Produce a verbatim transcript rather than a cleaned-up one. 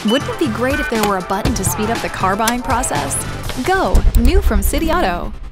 Wouldn't it be great if there were a button to speed up the car buying process? Go, new from City Auto.